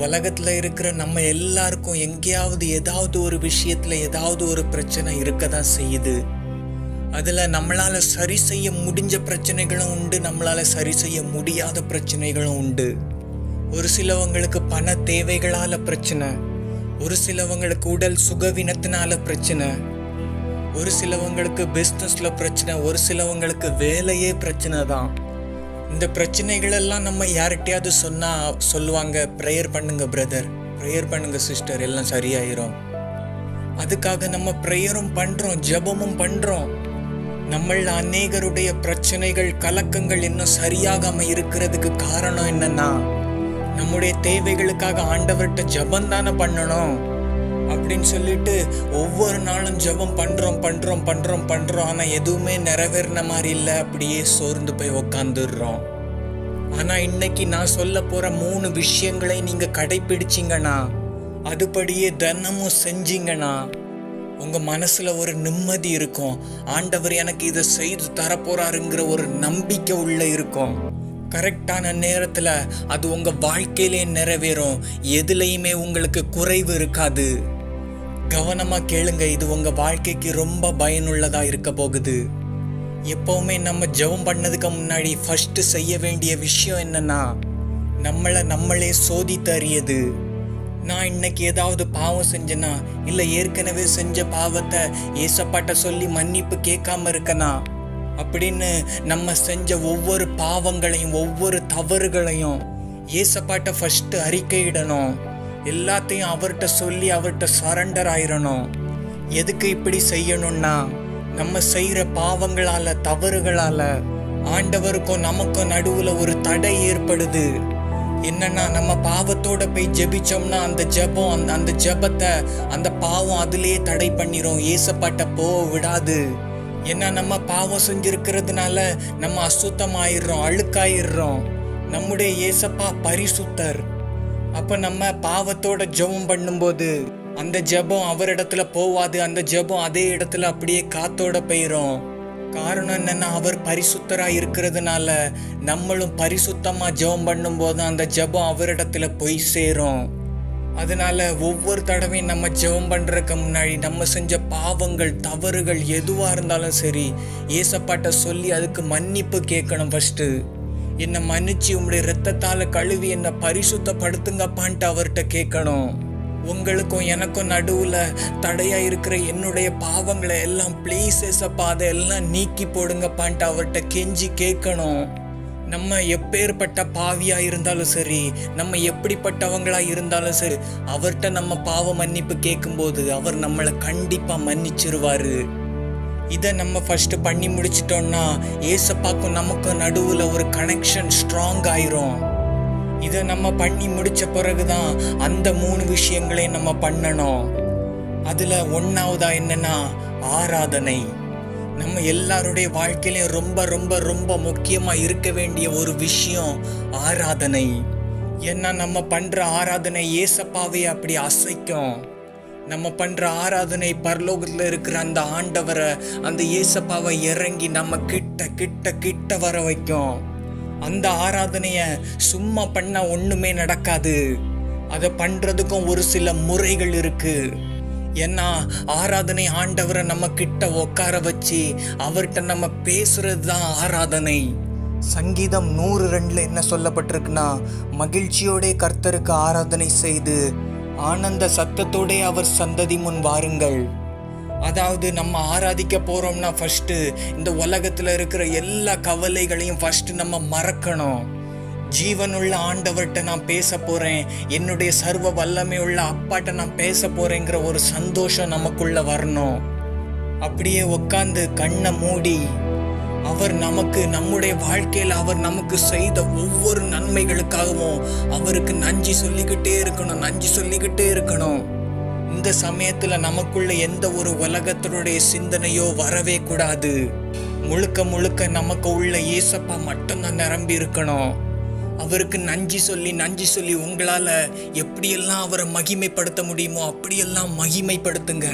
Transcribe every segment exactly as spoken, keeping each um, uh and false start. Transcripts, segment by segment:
உலகத்துல இருக்கிற நம்ம எல்லாருக்கும் எங்கேயாவது ஏதாவது ஒரு விஷயத்துல ஏதாவது ஒரு பிரச்சனை இருக்கதான் செய்யுது. அதுல நம்மளால சரி செய்ய முடிஞ்ச பிரச்சனைகளும் உண்டு, நம்மளால சரி செய்ய முடியாத பிரச்சனைகளும் உண்டு. ஒரு சிலவங்களுக்கு பண தேவைகளால பிரச்சனை, ஒரு சிலவங்களுக்கு உடல் சுகவீனத்தினால பிரச்சனை, ஒரு சிலவங்களுக்கு பிஸ்னஸ்ல பிரச்சனை, ஒரு சிலவங்களுக்கு வேலையே பிரச்சனை தான். இந்த பிரச்சனைகள் எல்லாம் நம்ம யார்கிட்டயாவது சொன்னா சொல்லுவாங்க, ப்ரேயர் பண்ணுங்க பிரதர், ப்ரேயர் பண்ணுங்க சிஸ்டர், எல்லாம் சரியாயிரும். அதுக்காக நம்ம ப்ரேயரும் பண்றோம், ஜெபமும் பண்றோம். நம்மள அநேகருடைய பிரச்சனைகள் கலக்கங்கள் இன்னும் சரியாகாம இருக்கிறதுக்கு காரணம் என்னன்னா, நம்முடைய தேவைகளுக்காக ஆண்டவர்கிட்ட ஜெபம் தானே பண்ணணும் அப்படின்னு சொல்லிட்டு ஒவ்வொரு நாளும் ஜெபம் பண்றோம் பண்றோம் பண்றோம் பண்றோம் ஆனா எதுவுமே நிறைவேறின மாதிரி இல்லை, அப்படியே சோர்ந்து போய் உக்காந்துடுறோம். ஆனா இன்னைக்கு நான் சொல்ல போற மூணு விஷயங்களை நீங்க கடைபிடிச்சிங்கன்னா, அதுபடியே தினமும் செஞ்சீங்கன்னா உங்க மனசுல ஒரு நிம்மதி இருக்கும். ஆண்டவர் எனக்கு இதை செய்து தரப்போறாருங்கிற ஒரு நம்பிக்கை உள்ள இருக்கும். கரெக்டான நேரத்துல அது உங்க வாழ்க்கையிலே நிறைவேறும். எதுலையுமே உங்களுக்கு குறைவு இருக்காது. கவனமா கேளுங்க, இது உங்க வாழ்க்கைக்கு ரொம்ப பயனுள்ளதா இருக்க போகுது. எப்பவுமே நம்ம ஜெபம் பண்ணதுக்கு முன்னாடி ஃபர்ஸ்ட் செய்ய வேண்டிய விஷயம் என்னன்னா, நம்மளை நம்மளே சோதித்து அறியது. நான் இன்னைக்கு ஏதாவது பாவம் செஞ்சேனா, இல்லை ஏற்கனவே செஞ்ச பாவத்தை ஏசப்பாட்ட சொல்லி மன்னிப்பு கேட்காம இருக்கனா அப்படின்னு நம்ம செஞ்ச ஒவ்வொரு பாவங்களையும் ஒவ்வொரு தவறுகளையும் ஏசப்பாட்ட ஃபர்ஸ்ட் அறிக்கையிடணும். எல்லாத்தையும் அவர்கிட்ட சொல்லி அவர்கிட்ட சரண்டர் ஆயிடணும். எதுக்கு இப்படி செய்யணும்னா, நம்ம செய்யற பாவங்களால தவறுகளால ஆண்டவருக்கும் நமக்கும் நடுவுல ஒரு தடை ஏற்படுது. என்னன்னா, நம்ம பாவத்தோட போய் ஜெபிச்சோம்னா அந்த ஜெபம் அந்த அந்த ஜெபத்தை அந்த பாவம் அதிலேயே தடை பண்ணிரும், ஏசப்பாட்ட போ விடாது. ஏன்னா நம்ம பாவம் செஞ்சிருக்கிறதுனால நம்ம அசுத்தமாயிடுறோம், அழுக்காயிடுறோம். நம்முடைய ஏசப்பா பரிசுத்தர். அப்ப நம்ம பாவத்தோட ஜெபம் பண்ணும்போது அந்த ஜெபம் அவரிடத்துல போவாது, அந்த ஜெபம் அதே இடத்துல அப்படியே காத்தோட போயிரும். காரணம் என்னன்னா, அவர் பரிசுத்தரா இருக்கிறதுனால நம்மளும் பரிசுத்தமா ஜெபம் பண்ணும் போது அந்த ஜெபம் அவரிடத்துல போய் சேரும். அதனால ஒவ்வொரு தடவையும் நம்ம ஜெபம் பண்றதுக்கு முன்னாடி நம்ம செஞ்ச பாவங்கள் தவறுகள் எதுவா இருந்தாலும் சரி ஏசப்பாட்ட சொல்லி அதுக்கு மன்னிப்பு கேட்கணும். ஃபர்ஸ்ட் என்னை மன்னிச்சு உங்களுடைய இரத்தத்தால கழுவி என்னை பரிசுத்தப்படுத்துங்கப்பான்ட்டு அவர்கிட்ட கேட்கணும். உங்களுக்கும் எனக்கும் நடுவுல தடையா இருக்கிற என்னுடைய பாவங்களை எல்லாம் ப்ளீஸ் ஏசப்பா அதை எல்லாம் நீக்கி போடுங்கப்பான்ட்டு அவர்கிட்ட கெஞ்சி கேட்கணும். நம்ம எப்பேற்பட்ட பாவியா இருந்தாலும் சரி, நம்ம எப்படிப்பட்டவங்களா இருந்தாலும் சரி, அவர்கிட்ட நம்ம பாவ மன்னிப்பு கேட்கும்போது அவர் நம்மளை கண்டிப்பா மன்னிச்சிருவாரு. இதை நம்ம ஃபர்ஸ்ட் பண்ணி முடிச்சிட்டோம்னா ஏசப்பாக்கும் நமக்கும் நடுவுல ஒரு கனெக்ஷன் ஸ்ட்ராங் ஆயிரும். இதை நம்ம பண்ணி முடிச்ச பிறகுதான் அந்த மூணு விஷயங்களையும் நம்ம பண்ணணும். அதுல ஒன்னாவதா என்னன்னா ஆராதனை. நம்ம எல்லாருடைய வாழ்க்கையிலும் ரொம்ப ரொம்ப ரொம்ப முக்கியமா இருக்க வேண்டிய ஒரு விஷயம் ஆராதனை. ஏன்னா நம்ம பண்ற ஆராதனை ஏசப்பாவே அப்படி அசைக்கும். நம்ம பண்ற ஆராதனை பரலோகத்துல இருக்கிற அந்த ஆண்டவரை, அந்த ஏசப்பாவை இறங்கி நம்ம கிட்ட கிட்ட கிட்ட வர வைக்கும். அந்த ஆராதனைய சும்மா பண்ண ஒண்ணுமே நடக்காது. அதை பண்றதுக்கும் ஒரு சில முறைகள் இருக்கு. ஏன்னா ஆராதனை ஆண்டவரை நம்ம கிட்ட உட்கார வச்சு அவர்கிட்ட நம்ம பேசுறது தான் ஆராதனை. சங்கீதம் நூறு ரெண்டுல என்ன சொல்லப்பட்டிருக்குன்னா, மகிழ்ச்சியோட கர்த்தருக்கு ஆராதனை செய்து ஆனந்த சத்தத்தோட அவர் சந்ததி முன் வாருங்கள். அதாவது நம்ம ஆராதிக்க போறோம்னா ஃபர்ஸ்ட் இந்த உலகத்துல இருக்கிற எல்லா கவலைகளையும் ஃபர்ஸ்ட் நம்ம மறக்கணும். ஜீவனுள்ள ஆண்டவர்கிட்ட நான் பேச போறேன், என்னுடைய சர்வ வல்லமை உள்ள அப்பாட்ட நான் பேச போறேங்கிற ஒரு சந்தோஷம் நமக்குள்ள வரணும். அப்படியே உட்கார்ந்து கண்ணை மூடி அவர் நமக்கு நம்முடைய வாழ்க்கையில அவர் நமக்கு செய்த ஒவ்வொரு நன்மைகளுக்காகவும் அவருக்கு நன்றி சொல்லிக்கிட்டே இருக்கணும், நன்றி சொல்லிக்கிட்டே இருக்கணும். இந்த சமயத்துல நமக்குள்ள எந்த ஒரு உலகத்தினுடைய சிந்தனையோ வரவே கூடாது. முழுக்க முழுக்க நமக்கு உள்ள ஏசப்பா மட்டும்தான் நிரம்பி இருக்கணும். அவருக்கு நன்றி சொல்லி நன்றி சொல்லி உங்களால எப்படியெல்லாம் அவரை மகிமைப்படுத்த முடியுமோ அப்படியெல்லாம் மகிமைப்படுத்துங்க.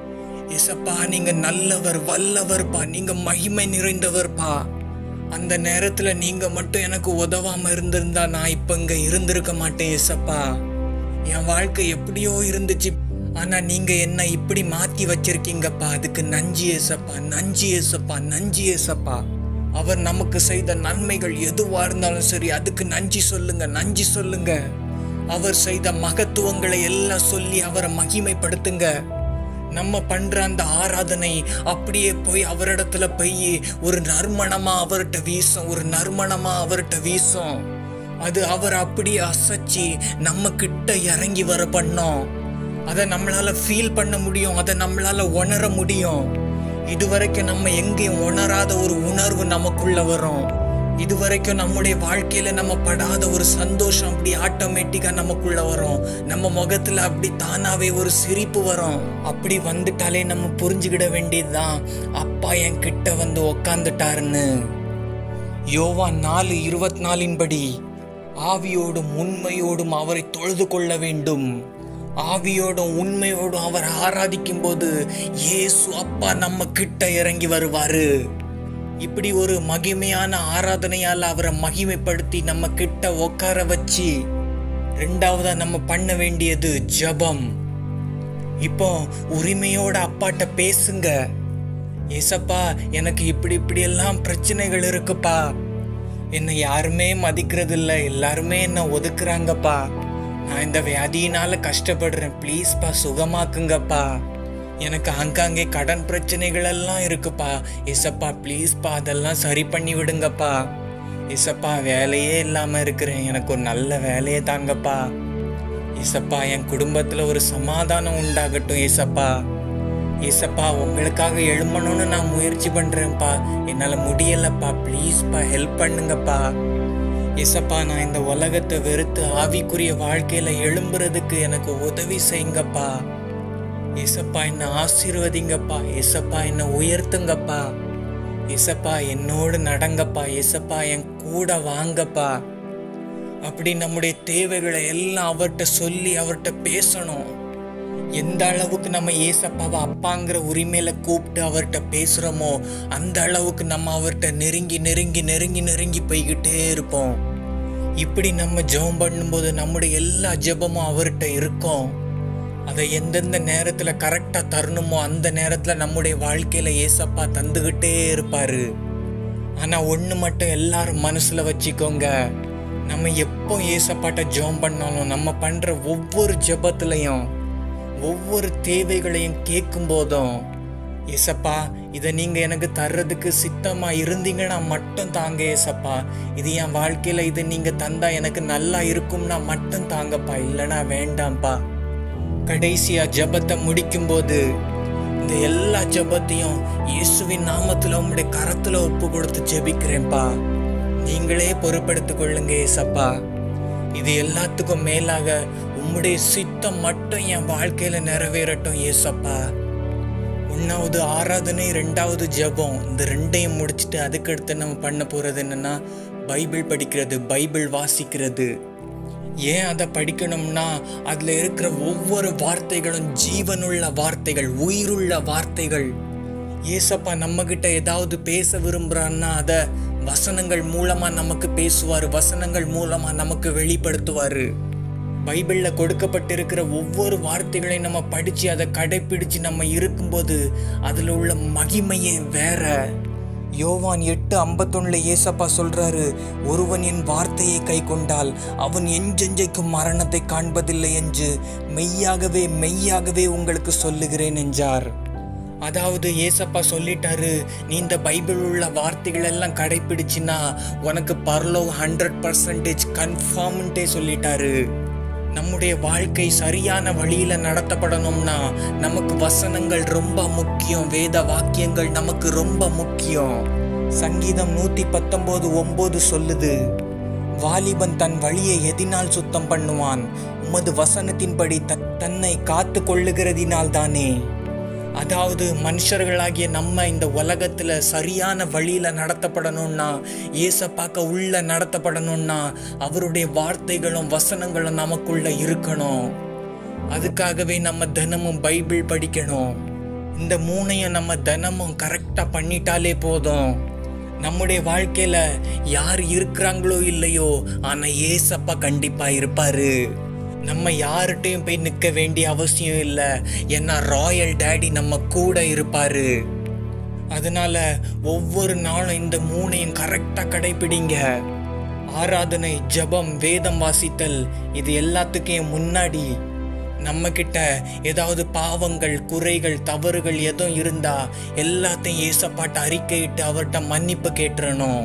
ஏசப்பா நீங்க நல்லவர், வல்லவர்ப்பா, நீங்க மகிமை நிறைந்தவர்ப்பா. அந்த நேரத்துல நீங்க மட்டும் எனக்கு உதவாம இருந்திருந்தா நான் இப்ப இங்க இருந்திருக்க மாட்டேன் ஏசப்பா. என் வாழ்க்கை எப்படியோ இருந்துச்சு, ஆனா நீங்க என்ன இப்படி மாத்தி வச்சிருக்கீங்கப்பா. அதுக்கு நன்றி ஏசப்பா, நன்றி ஏசப்பா, நன்றி ஏசப்பா. அவர் நமக்கு செய்த நன்மைகள் எதுவா இருந்தாலும் சரி, அதுக்கு நன்றி சொல்லுங்க, நன்றி சொல்லுங்க. அவர் செய்த மகத்துவங்களை எல்லாம் சொல்லி அவரை மகிமைப்படுத்துங்க. நம்ம பண்ற அந்த ஆராதனை அப்படியே போய் அவரிடத்துல போய் ஒரு நறுமணமா அவர்கிட்ட வீசும், ஒரு நறுமணமா அவர்கிட்ட வீசும். அது அவர் அப்படியே அசைச்சி நம்ம கிட்ட இறங்கி வர பண்ணோம். அதை நம்மளால ஃபீல் பண்ண முடியும், அதை நம்மளால உணர முடியும். இதுவரைக்கும் நம்ம எங்கேயும் உணராத ஒரு உணர்வு நமக்குள்ள வரும். இதுவரைக்கும் நம்முடைய வாழ்க்கையில நம்ம படாத ஒரு சந்தோஷம் அப்படி ஆட்டோமேட்டிக்கா நமக்குள்ள வரும். நம்ம முகத்துல அப்படி தானாவே ஒரு சிரிப்பு வரும். அப்படி வந்துட்டாலே நம்ம புரிஞ்சுக்கிட வேண்டியதுதான், அப்பா என் கிட்ட வந்து உக்காந்துட்டாருன்னு. யோவான் நாலு இருபத்தி நாலின் படி ஆவியோடும் உண்மையோடும் அவரை தொழுது கொள்ள வேண்டும். ஆவியோடும் உண்மையோடும் அவர் ஆராதிக்கும் போது இயேசு அப்பா நம்ம கிட்ட இறங்கி வருவாரு. இப்படி ஒரு மகிமையான ஆராதனையால் அவரை மகிமைப்படுத்தி நம்ம கிட்ட உட்கார வச்சு, ரெண்டாவதா நம்ம பண்ண வேண்டியது ஜெபம். இப்போ உரிமையோட அப்பாட்ட பேசுங்க. ஏசப்பா, எனக்கு இப்படி இப்படி எல்லாம் பிரச்சனைகள் இருக்குப்பா. என்னை யாருமே மதிக்கிறது இல்லை, எல்லாருமே என்ன ஒதுக்குறாங்கப்பா. நான் இந்த வியாதியினால கஷ்டப்படுறேன், ப்ளீஸ்ப்பா சுகமாக்குங்கப்பா. எனக்கு அங்கங்கே கடன் பிரச்சனைகள் எல்லாம் இருக்குப்பா. ஏசப்பா ப்ளீஸ்ப்பா அதெல்லாம் சரி பண்ணி விடுங்கப்பா. ஏசப்பா வேலையே இல்லாமல் இருக்கிறேன், எனக்கு ஒரு நல்ல வேலையை தாங்கப்பா. ஏசப்பா என் குடும்பத்தில் ஒரு சமாதானம் உண்டாகட்டும். ஏசப்பா ஏசப்பா உங்களுக்காக எழும்பணும்னு நான் முயற்சி பண்ணுறேன்ப்பா, என்னால் முடியலப்பா, ப்ளீஸ்ப்பா ஹெல்ப் பண்ணுங்கப்பா. ஏசப்பா நான் இந்த உலகத்தை வெறுத்து ஆவிக்குரிய வாழ்க்கையில் எழும்புறதுக்கு எனக்கு உதவி செய்யுங்கப்பா. ஏசப்பா என்னை ஆசீர்வதிங்கப்பா. ஏசப்பா என்னை உயர்த்துங்கப்பா. ஏசப்பா என்னோடு நடங்கப்பா. ஏசப்பா என் கூட வாங்கப்பா. அப்படி நம்முடைய தேவைகளை எல்லாம் அவர்கிட்ட சொல்லி அவர்கிட்ட பேசணும். எந்த அளவுக்கு நம்ம ஏசப்பாவை அப்பாங்கிற உரிமையில கூப்பிட்டு அவர்கிட்ட பேசுறோமோ அந்த அளவுக்கு நம்ம அவர்கிட்ட நெருங்கி நெருங்கி நெருங்கி நெருங்கி போய்கிட்டே இருப்போம். இப்படி நம்ம ஜெபம் பண்ணும்போது நம்முடைய எல்லா ஜெபமும் அவர்கிட்ட இருக்கும். அதை எந்தெந்த நேரத்துல கரெக்டா தரணுமோ அந்த நேரத்துல நம்முடைய வாழ்க்கையில ஏசப்பா தந்துகிட்டே இருப்பாரு. ஆனா ஒண்ணு மட்டும் எல்லாரும் மனசுல வச்சுக்கோங்க, நம்ம எப்போ ஏசப்பாட்ட ஜெபம் பண்ணாலும் நம்ம பண்ற ஒவ்வொரு ஜெபத்திலையும் ஒவ்வொரு தேவைகளையும் கேட்கும் போதும், ஏசப்பா இதை நீங்க எனக்கு தர்றதுக்கு சித்தமா இருந்தீங்கன்னா மட்டும் தாங்க ஏசப்பா. இது என் வாழ்க்கையில இது நீங்க தந்தா எனக்கு நல்லா இருக்கும்னா மட்டும் தாங்கப்பா, இல்லைன்னா வேண்டாம்ப்பா. கடைசியா ஜெபத்தை முடிக்கும் போது இந்த எல்லா ஜெபத்தையும் இயேசுவின் நாமத்துல உங்களுடைய கரத்துல ஒப்பு கொடுத்து ஜெபிக்கிறேன்ப்பா, நீங்களே பொறுப்படுத்திக் கொள்ளுங்க ஏசப்பா. இது எல்லாத்துக்கும் மேலாக உம்முடைய சித்தம் மட்டும் என் வாழ்க்கையில நிறைவேறட்டும் ஏசப்பா. ஒன்னாவது ஆராதனை, ரெண்டாவது ஜெபம், இந்த ரெண்டையும் முடிச்சுட்டு அதுக்கடுத்து நம்ம பண்ண போறது என்னன்னா பைபிள் படிக்கிறது, பைபிள் வாசிக்கிறது. ஏன் அதை படிக்கணும்னா அதுல இருக்கிற ஒவ்வொரு வார்த்தைகளும் ஜீவனுள்ள வார்த்தைகள், உயிருள்ள வார்த்தைகள். ஏசப்பா நம்ம கிட்ட ஏதாவது பேச விரும்புறான்னா அதை வசனங்கள் மூலமா நமக்கு பேசுவாரு, வசனங்கள் மூலமா நமக்கு வெளிப்படுத்துவாரு. பைபிள்ல கொடுக்கப்பட்டிருக்கிற ஒவ்வொரு வார்த்தைகளையும் நம்ம படிச்சு அதை கடைபிடிச்சு நம்ம இருக்கும்போது அதுல உள்ள மகிமையே வேற. யோவான் எட்டு ஐம்பத்தொன்னுல ஏசப்பா சொல்றாரு, ஒருவன் என் வார்த்தையை கை கொண்டால் அவன் எஞ்செஞ்சைக்கும் மரணத்தை காண்பதில்லை என்று மெய்யாகவே மெய்யாகவே உங்களுக்கு சொல்லுகிறேன் என்றார். அதாவது ஏசப்பா சொல்லிட்டாரு, நீ இந்த பைபிள் உள்ள வார்த்தைகள் எல்லாம் கடைபிடிச்சின்னா உனக்கு பரலோகம் ஹண்ட்ரட் பர்சன்டேஜ் கன்ஃபார்ம்ட்டே சொல்லிட்டாரு. நம்முடைய வாழ்க்கை சரியான வழியில நடத்தப்படணும்னா நமக்கு வசனங்கள் ரொம்ப முக்கியம், வேத வாக்கியங்கள் நமக்கு ரொம்ப முக்கியம். சங்கீதம் நூத்தி பத்தொன்பது ஒன்பது சொல்லுது, வாலிபன் தன் வழியை எதினால் சுத்தம் பண்ணுவான், உமது வசனத்தின்படி தன்னை காத்து கொள்ளுகிறதினால் தானே. அதாவது மனுஷர்களாகிய நம்ம இந்த உலகத்துல சரியான வழியில நடத்தப்படணும்னா, ஏசப்பாக்க உள்ள நடத்தப்படணும்னா அவருடைய வார்த்தைகளும் வசனங்களும் நமக்குள்ள இருக்கணும். அதுக்காகவே நம்ம தினமும் பைபிள் படிக்கணும். இந்த மூணையும் நம்ம தினமும் கரெக்டா பண்ணிட்டாலே போதும். நம்முடைய வாழ்க்கையில யார் இருக்கிறாங்களோ இல்லையோ, ஆனா ஏசப்பா கண்டிப்பா இருப்பாரு. நம்ம யார்கிட்டையும் போய் நிற்க வேண்டிய அவசியம் இல்லை. ஏன்னா ராயல் டேடி நம்ம கூட இருப்பாரு. அதனால ஒவ்வொரு நாளும் இந்த மூணையும் கரெக்டா கடைபிடிங்க. ஆராதனை, ஜபம், வேதம் வாசித்தல், இது எல்லாத்துக்கும் முன்னாடி நம்ம கிட்ட ஏதாவது பாவங்கள், குறைகள், தவறுகள் எதுவும் இருந்தா எல்லாத்தையும் ஏசப்பாட்ட அறிக்கையிட்டு அவர்கிட்ட மன்னிப்பு கேட்டுறணும்.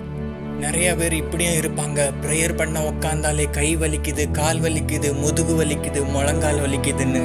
நிறைய பேர் இப்படியும் இருப்பாங்க. ப்ரேயர் பண்ண உக்காந்தாலே கை வலிக்குது, கால் வலிக்குது, முதுகு வலிக்குது, முழங்கால் வலிக்குதுன்னு.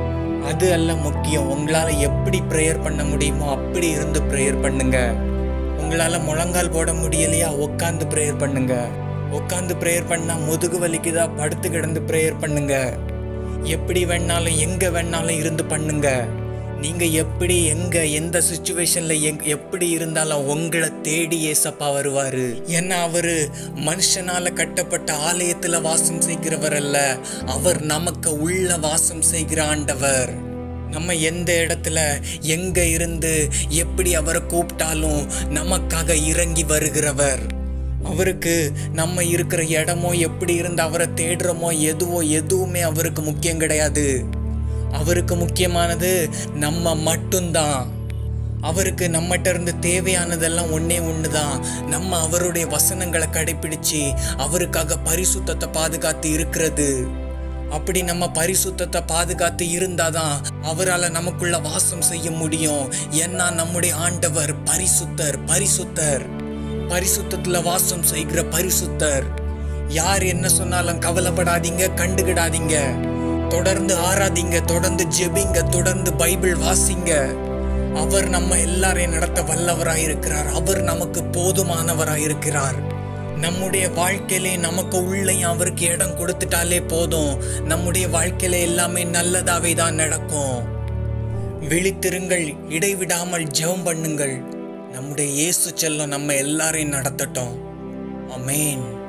அது அல்ல முக்கியம். உங்களால எப்படி ப்ரேயர் பண்ண முடியுமோ அப்படி இருந்து ப்ரேயர் பண்ணுங்க. உங்களால முழங்கால் போட முடியலையா, உட்காந்து ப்ரேயர் பண்ணுங்க. உட்காந்து ப்ரேயர் பண்ணா முதுகு வலிக்குதா, படுத்து கிடந்து ப்ரேயர் பண்ணுங்க. எப்படி வேணாலும் எங்க வேணாலும் இருந்து பண்ணுங்க. நீங்க எப்படி எங்க எந்த சிச்சுவேஷன்ல எப்படி இருந்தாலும் உங்களை தேடி ஏசப்பா வருவாரு. ஏன்னா அவரு மனுஷனால கட்டப்பட்ட ஆலயத்துல வாசம் செய்கிறவர் அல்ல, அவர் நமக்கு உள்ள வாசம் செய்கிற ஆண்டவர். நம்ம எந்த இடத்துல எங்க இருந்து எப்படி அவரை கூப்பிட்டாலும் நமக்காக இறங்கி வருகிறவர். அவருக்கு நம்ம இருக்கிற இடமோ எப்படி இருந்து அவரை தேடுறோமோ எதுவோ எதுவுமே அவருக்கு முக்கியம் கிடையாது. அவருக்கு முக்கியமானது நம்ம மட்டும்தான். அவருக்கு நம்மகிட்ட இருந்து தேவையானதெல்லாம் ஒன்னே ஒண்ணுதான். நம்ம அவருடைய வசனங்களை கடைபிடிச்சு அவருக்காக பரிசுத்தத்தை பாதுகாத்து இருக்கிறது. அப்படி நம்ம பரிசுத்தத்தை பாதுகாத்து இருந்தாதான் அவரால் நமக்குள்ள வாசம் செய்ய முடியும். ஏன்னா நம்முடைய ஆண்டவர் பரிசுத்தர். பரிசுத்தர் பரிசுத்தத்துல வாசம் செய்கிற பரிசுத்தர். யார் என்ன சொன்னாலும் கவலைப்படாதீங்க, கண்டுகிடாதீங்க. தொடர்ந்து ஆராதிங்க, தொடர்ந்து ஜெபிங்க, தொடர்ந்து பைபிள் வாசிங்க. அவர் நம்ம எல்லாரையும் நடத்த வல்லவராயிருக்கிறார். அவர் நமக்கு போதுமானவராயிருக்கிறார். நம்முடைய வாழ்க்கையிலே நமக்கு உள்ளேயும் அவருக்கு இடம் கொடுத்துட்டாலே போதும். நம்முடைய வாழ்க்கையில எல்லாமே நல்லதாவே தான் நடக்கும். விழித்திருங்கள், இடைவிடாமல் ஜெபம் பண்ணுங்கள். நம்முடைய இயேசு செல்லம் நம்ம எல்லாரையும் நடத்தட்டும். ஆமென்.